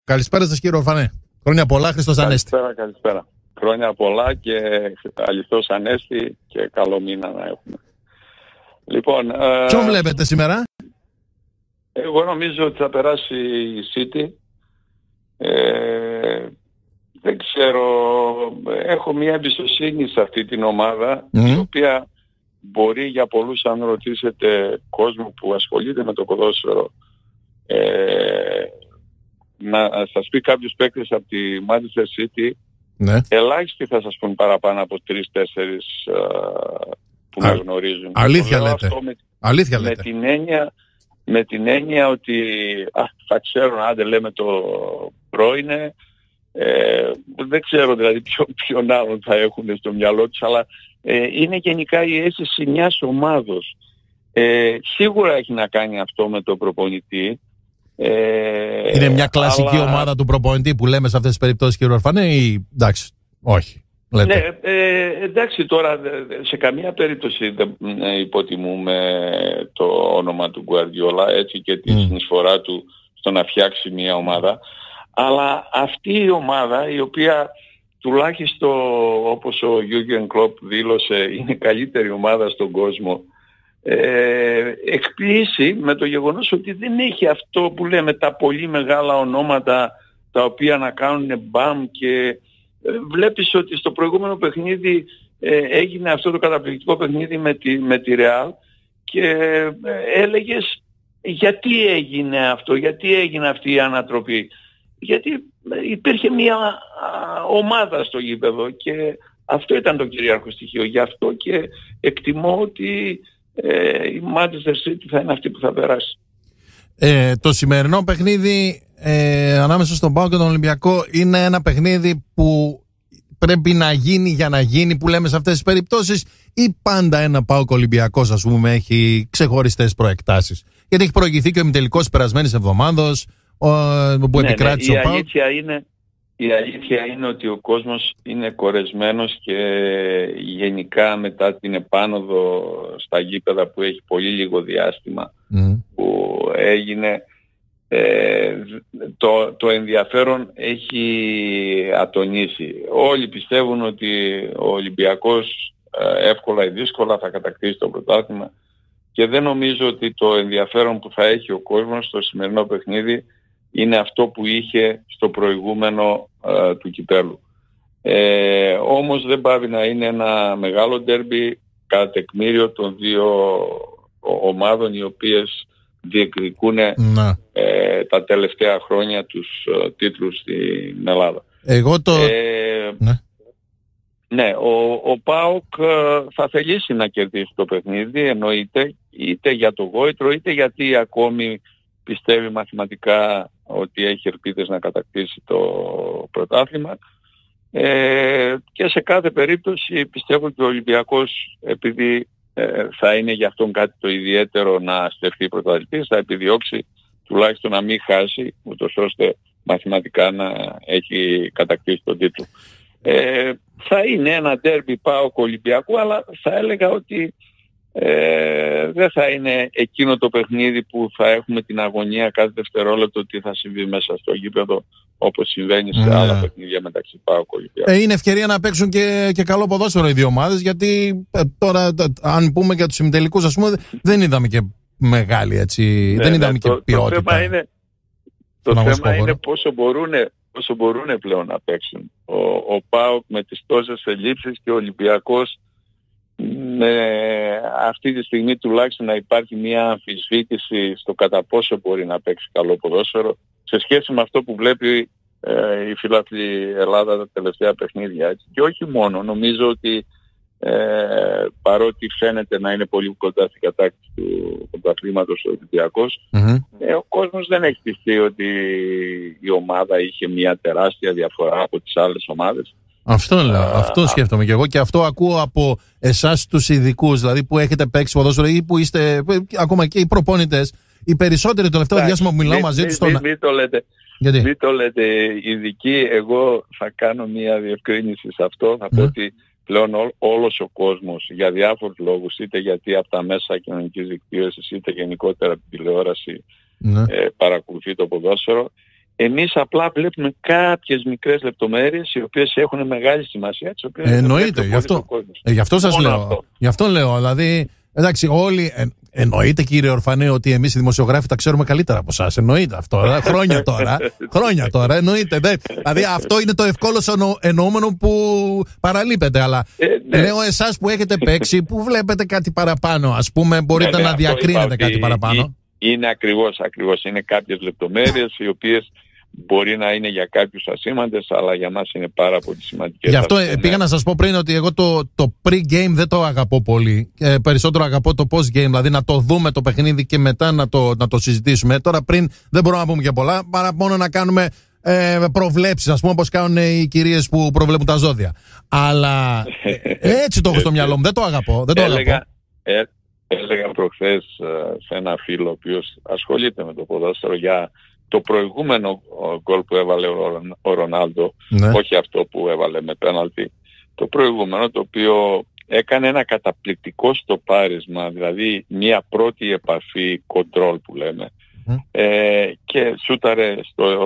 Καλησπέρα σας κύριε Ορφανέ. Χρόνια πολλά, Χριστός Ανέστη. Καλησπέρα. Χρόνια πολλά και αληθώς Ανέστη και καλό μήνα να έχουμε. Λοιπόν, ποιον βλέπετε σήμερα? Εγώ νομίζω ότι θα περάσει η City. Δεν ξέρω, έχω μια εμπιστοσύνη σε αυτή την ομάδα, η οποία μπορεί για πολλούς, αν ρωτήσετε κόσμο που ασχολείται με το ποδόσφαιρο, να σας πει κάποιους παίκτες από τη Manchester City, ναι, ελάχιστοι θα σας πούν παραπάνω από 3-4 που να γνωρίζουν. Αλήθεια λέτε. Αλήθεια λέτε. Με την έννοια ότι θα ξέρουν, άντε λέμε το πρώην, δεν ξέρω δηλαδή ποιον άλλον θα έχουν στο μυαλό τους, αλλά είναι γενικά η αίσθηση μιας ομάδος. Σίγουρα έχει να κάνει αυτό με τον προπονητή. Είναι μια κλασική ομάδα του προπονητή που λέμε σε αυτές τις περιπτώσεις, κύριε Ορφανέ, ή εντάξει, όχι? Λέτε. Ναι, εντάξει, τώρα σε καμία περίπτωση δεν υποτιμούμε το όνομα του Γκουαρδιόλα, έτσι, και τη συνεισφορά του στο να φτιάξει μια ομάδα, αλλά αυτή η ομάδα, η οποία τουλάχιστον όπως ο Jürgen Klopp δήλωσε είναι η καλύτερη ομάδα στον κόσμο, εκπλήσει με το γεγονός ότι δεν έχει αυτό που λέμε τα πολύ μεγάλα ονόματα τα οποία να κάνουν μπαμ, και βλέπεις ότι στο προηγούμενο παιχνίδι έγινε αυτό το καταπληκτικό παιχνίδι με τη Real και έλεγες γιατί έγινε αυτό, γιατί έγινε αυτή η ανατροπή? Γιατί υπήρχε μια ομάδα στο γήπεδο και αυτό ήταν το κυρίαρχο στοιχείο. Γι' αυτό και εκτιμώ ότι η Manchester City θα είναι αυτή που θα περάσει. Το σημερινό παιχνίδι ανάμεσα στον ΠΑΟΚ και τον Ολυμπιακό είναι ένα παιχνίδι που πρέπει να γίνει για να γίνει, που λέμε σε αυτές τις περιπτώσεις, ή πάντα ένα ΠΑΟΚ Ολυμπιακός, ας πούμε, έχει ξεχωριστές προεκτάσεις? Γιατί έχει προηγηθεί και ο ημιτελικός περασμένης εβδομάδος που επικράτησε ο ΠΑΟΚ. Η αλήθεια είναι ότι ο κόσμος είναι κορεσμένος και γενικά μετά την επάνωδο στα γήπεδα που έχει πολύ λίγο διάστημα που έγινε, το ενδιαφέρον έχει ατονίσει. Όλοι πιστεύουν ότι ο Ολυμπιακός εύκολα ή δύσκολα θα κατακτήσει το πρωτάθλημα και δεν νομίζω ότι το ενδιαφέρον που θα έχει ο κόσμος στο σημερινό παιχνίδι είναι αυτό που είχε στο προηγούμενο του κυπέλλου. Όμως δεν πάβει να είναι ένα μεγάλο ντέρμπι κατά τεκμήριο των δύο ομάδων οι οποίες διεκδικούν τα τελευταία χρόνια τους τίτλους στην Ελλάδα. Ναι, ο ΠΑΟΚ θα θελήσει να κερδίσει το παιχνίδι, εννοείται, είτε για το γόητρο είτε γιατί ακόμη πιστεύει μαθηματικά ότι έχει ελπίδες να κατακτήσει το πρωτάθλημα, και σε κάθε περίπτωση πιστεύω ότι ο Ολυμπιακός, επειδή θα είναι για αυτόν κάτι το ιδιαίτερο να στεφθεί πρωταθλητής, θα επιδιώξει τουλάχιστον να μην χάσει, ούτως ώστε μαθηματικά να έχει κατακτήσει τον τίτλο. Θα είναι ένα ντέρμπι ΠΑΟΚ Ολυμπιακού, αλλά θα έλεγα ότι δεν θα είναι εκείνο το παιχνίδι που θα έχουμε την αγωνία κάθε δευτερόλεπτο τι θα συμβεί μέσα στο γήπεδο, όπως συμβαίνει σε άλλα παιχνίδια μεταξύ ΠΑΟΚ και Ολυμπιακού. Είναι ευκαιρία να παίξουν και καλό ποδόσφαιρο οι δύο ομάδες, γιατί τώρα αν πούμε για τους ημιτελικούς, ας πούμε, δεν είδαμε και μεγάλη, έτσι, δεν είδαμε και ποιότητα. Το θέμα είναι πόσο μπορούν πλέον να παίξουν. Ο ΠΑΟΚ με τις τόσες ελλείψεις και ο Ολυμπιακός αυτή τη στιγμή τουλάχιστον να υπάρχει μια αμφισβήτηση στο κατά πόσο μπορεί να παίξει καλό ποδόσφαιρο σε σχέση με αυτό που βλέπει η φιλάθλη Ελλάδα τα τελευταία παιχνίδια. Έτσι. Και όχι μόνο, νομίζω ότι παρότι φαίνεται να είναι πολύ κοντά στην κατάκτηση του πρωταθλήματος ο Ολυμπιακός, ο κόσμος δεν έχει πιστεί ότι η ομάδα είχε μια τεράστια διαφορά από τις άλλες ομάδες. Αυτό λέω, αυτό σκέφτομαι και εγώ και αυτό ακούω από εσάς τους ειδικούς, δηλαδή που έχετε παίξει ποδόσφαιρο ή που είστε ακόμα και οι προπονητές, οι περισσότεροι το τελευταίο διάστημα που μιλάω μαζί τους. Μην το λέτε ειδικοί, εγώ θα κάνω μια διευκρίνηση σε αυτό, θα πω ότι πλέον όλος ο κόσμος για διάφορους λόγους, είτε γιατί από τα μέσα κοινωνικής δικτύωσης είτε γενικότερα από την τηλεόραση παρακολουθεί το ποδόσφαιρο, Εμείς απλά βλέπουμε κάποιες μικρές λεπτομέρειες οι οποίες έχουν μεγάλη σημασία. Εννοείται, γι' αυτό σας λέω. Αυτό. Γι' αυτό λέω, δηλαδή, εντάξει, όλοι. Εννοείται, κύριε Ορφανέ, ότι εμείς οι δημοσιογράφοι τα ξέρουμε καλύτερα από εσάς. Εννοείται αυτό. Χρόνια τώρα, εννοείται. Δηλαδή, αυτό είναι το ευκόλως εννοούμενο που παραλείπετε. Αλλά λέω εσάς που έχετε παίξει, που βλέπετε κάτι παραπάνω, ας πούμε, μπορείτε να διακρίνετε κάτι παραπάνω. Είναι ακριβώς. Είναι κάποιες λεπτομέρειες οι οποίες μπορεί να είναι για κάποιους ασήμαντες, αλλά για μας είναι πάρα πολύ σημαντικές. Γι' αυτό πήγα να σας πω πριν ότι εγώ το pre-game δεν το αγαπώ πολύ. Περισσότερο αγαπώ το post-game, δηλαδή να το δούμε το παιχνίδι και μετά να το συζητήσουμε. Τώρα πριν δεν μπορούμε να πούμε και πολλά, παρά μόνο να κάνουμε προβλέψεις, ας πούμε, όπως κάνουν οι κυρίες που προβλέπουν τα ζώδια. Αλλά έτσι το έχω στο μυαλό μου, δεν το αγαπώ. Έλεγα προχθές σε ένα φίλο ο οποίος ασχολείται με το ποδόσφαιρο για το προηγούμενο γκολ που έβαλε ο Ρονάλντο, όχι αυτό που έβαλε με πέναλτι, το προηγούμενο, το οποίο έκανε ένα καταπληκτικό στοπάρισμα, δηλαδή μια πρώτη επαφή κοντρόλ που λέμε, και σούταρε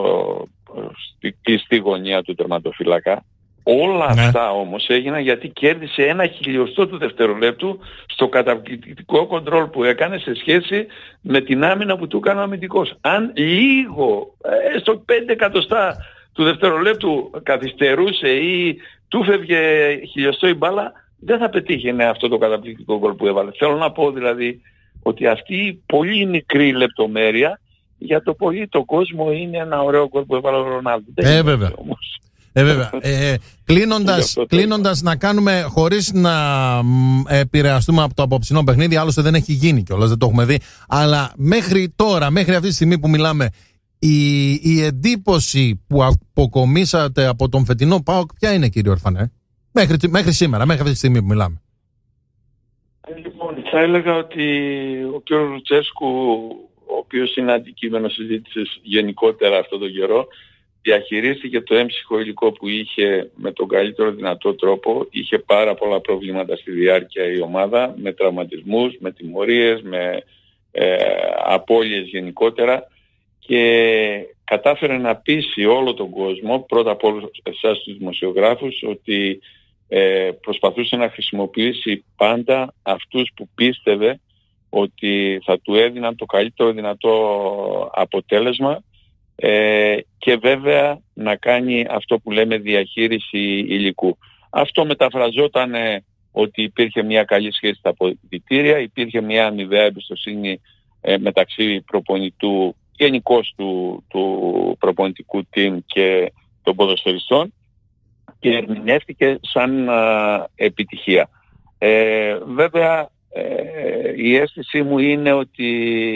στη γωνία του τερματοφύλακα. Όλα αυτά όμως έγιναν γιατί κέρδισε 1/1000 του δευτερολέπτου στο καταπληκτικό κοντρόλ που έκανε σε σχέση με την άμυνα που του έκανε ο αμυντικός. Αν λίγο, στο 5 εκατοστά του δευτερολέπτου καθυστερούσε ή του φεύγε χιλιοστό η μπάλα, δεν θα πετύχαινε αυτό το καταπληκτικό γκολ που έβαλε. Θέλω να πω δηλαδή ότι αυτή η πολύ μικρή λεπτομέρεια για το πολύ το κόσμο είναι ένα ωραίο γκολ που έβαλε ο Ρονάλντο. Βέβαια. Βέβαια. Κλείνοντας, να κάνουμε, χωρίς να επηρεαστούμε από το απόψινό παιχνίδι, άλλωστε δεν έχει γίνει κιόλας, δεν το έχουμε δει, αλλά μέχρι τώρα, μέχρι αυτή τη στιγμή που μιλάμε, η εντύπωση που αποκομίσατε από τον φετινό ΠΑΟΚ ποια είναι, κύριε Ορφανέ, μέχρι σήμερα, μέχρι αυτή τη στιγμή που μιλάμε? Λοιπόν, θα έλεγα ότι ο κ. Λουτσέσκου, ο οποίος είναι αντικείμενο συζήτησης γενικότερα αυτόν τον καιρό, διαχειρίστηκε το έμψυχο υλικό που είχε με τον καλύτερο δυνατό τρόπο. Είχε πάρα πολλά προβλήματα στη διάρκεια η ομάδα, με τραυματισμούς, με τιμωρίες, με απώλειες γενικότερα, και κατάφερε να πείσει όλο τον κόσμο, πρώτα απ' όλους εσάς τους δημοσιογράφους, ότι προσπαθούσε να χρησιμοποιήσει πάντα αυτούς που πίστευε ότι θα του έδιναν το καλύτερο δυνατό αποτέλεσμα, και βέβαια να κάνει αυτό που λέμε διαχείριση υλικού. Αυτό μεταφραζόταν ότι υπήρχε μια καλή σχέση στα αποδυτήρια, υπήρχε μια αμοιβαία εμπιστοσύνη μεταξύ προπονητού, γενικώς του προπονητικού team και των ποδοσφαιριστών, και ερμηνεύτηκε σαν επιτυχία. Βέβαια η αίσθησή μου είναι ότι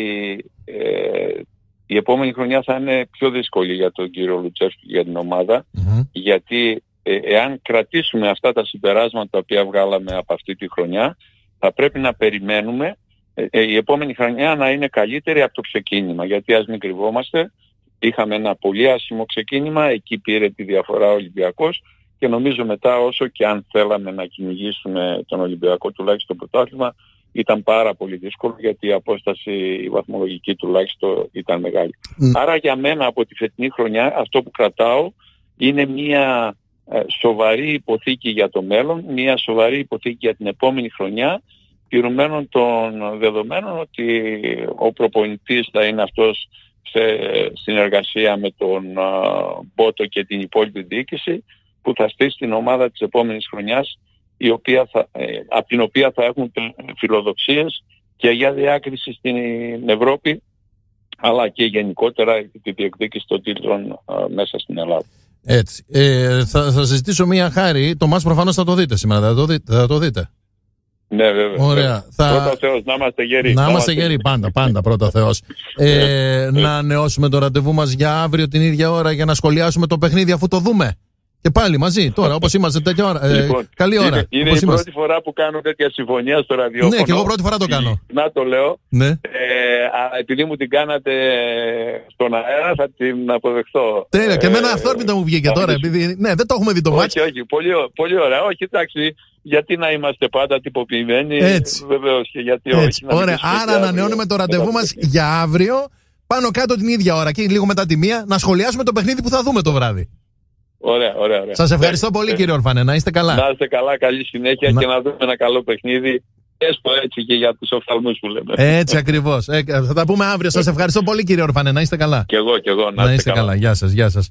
η επόμενη χρονιά θα είναι πιο δύσκολη για τον κύριο Λουτσέσκου και για την ομάδα, γιατί εάν κρατήσουμε αυτά τα συμπεράσματα τα οποία βγάλαμε από αυτή τη χρονιά, θα πρέπει να περιμένουμε η επόμενη χρονιά να είναι καλύτερη από το ξεκίνημα, γιατί ας μην κρυβόμαστε, είχαμε ένα πολύ άσχημο ξεκίνημα, εκεί πήρε τη διαφορά ο Ολυμπιακός, και νομίζω μετά, όσο και αν θέλαμε να κυνηγήσουμε τον Ολυμπιακό τουλάχιστον το πρωτάθλημα, ήταν πάρα πολύ δύσκολο, γιατί η απόσταση η βαθμολογική τουλάχιστον ήταν μεγάλη. Άρα για μένα από τη φετινή χρονιά αυτό που κρατάω είναι μια σοβαρή υποθήκη για το μέλλον, μια σοβαρή υποθήκη για την επόμενη χρονιά, τηρουμένων των δεδομένων ότι ο προπονητής θα είναι αυτός σε συνεργασία με τον Μπότο και την υπόλοιπη διοίκηση, που θα στήσει την ομάδα της επόμενης χρονιάς, από την οποία θα έχουν φιλοδοξίες και για διάκριση στην Ευρώπη, αλλά και γενικότερα τη διεκδίκηση των τίτλων μέσα στην Ελλάδα. Έτσι. Θα συζητήσω μία χάρη. Το μάτς προφανώς θα το δείτε σήμερα, θα το δείτε. Ναι, βέβαια. Ωραία. Πρώτα Θεός, να είμαστε γεροί. Να είμαστε γεροί, πάντα πρώτα Θεός. Να ανανεώσουμε το ραντεβού μας για αύριο την ίδια ώρα για να σχολιάσουμε το παιχνίδι, αφού το δούμε. Και πάλι μαζί, τώρα, όπως είμαστε τέτοια ώρα. Λοιπόν, καλή ώρα. Είναι η πρώτη φορά που κάνω τέτοια συμφωνία στο ραδιόφωνο. Ναι, και εγώ πρώτη φορά το κάνω. Να το λέω. Ναι. Επειδή μου την κάνατε στον αέρα, θα την αποδεχτώ. Τέλεια, και εμένα αυθόρμητα μου βγήκε τώρα. Επειδή, ναι, δεν το έχουμε δει το μάτσο. Όχι, πολύ ωραία. Όχι, εντάξει, γιατί να είμαστε πάντα τυποποιημένοι. Έτσι. Βεβαίως, και γιατί έτσι. όχι. Ωραία, άρα ανανεώνουμε το ραντεβού μας για αύριο. πάνω κάτω την ίδια ώρα και λίγο μετά τη μία να σχολιάσουμε το παιχνίδι που θα δούμε το βράδυ. Ωραία. Σας ευχαριστώ πολύ, κύριε Ορφανέ. Να είστε καλά. Να είστε καλά, καλή συνέχεια και να δούμε ένα καλό παιχνίδι. Έστω έτσι και για τους οφθαλμούς που λέμε. Έτσι ακριβώς. Θα τα πούμε αύριο. Σας ευχαριστώ πολύ, κύριε Ορφανέ. Να είστε καλά. Κι εγώ. Να είστε καλά. Γεια σας.